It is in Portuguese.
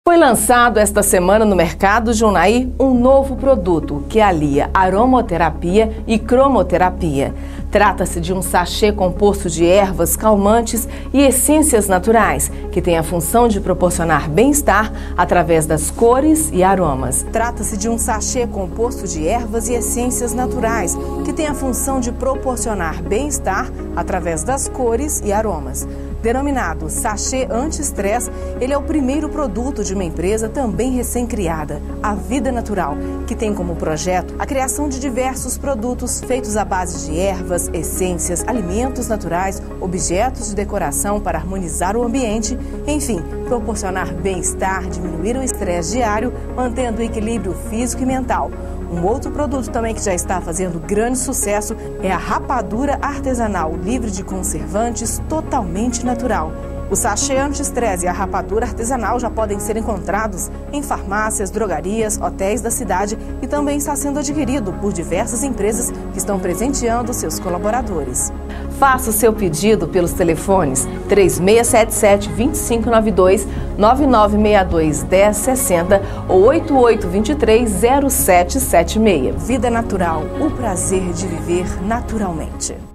Foi lançado esta semana no mercado Junai um novo produto que alia aromaterapia e cromoterapia. Trata-se de um sachê composto de ervas calmantes e essências naturais, que tem a função de proporcionar bem-estar através das cores e aromas. Trata-se de um sachê composto de ervas e essências naturais, que tem a função de proporcionar bem-estar através das cores e aromas. Denominado sachê anti-estresse, ele é o primeiro produto de uma empresa também recém-criada, a Vida Natural, que tem como projeto a criação de diversos produtos feitos à base de ervas, essências, alimentos naturais, objetos de decoração para harmonizar o ambiente, enfim, proporcionar bem-estar, diminuir o estresse diário, mantendo o equilíbrio físico e mental. Um outro produto também que já está fazendo grande sucesso é a rapadura artesanal, livre de conservantes, totalmente natural. O sachê anti-estresse e a rapadura artesanal já podem ser encontrados em farmácias, drogarias, hotéis da cidade e também está sendo adquirido por diversas empresas que estão presenteando seus colaboradores. Faça o seu pedido pelos telefones 3677-2592, 9962-1060 ou 8823-0776. Vida Natural, o prazer de viver naturalmente.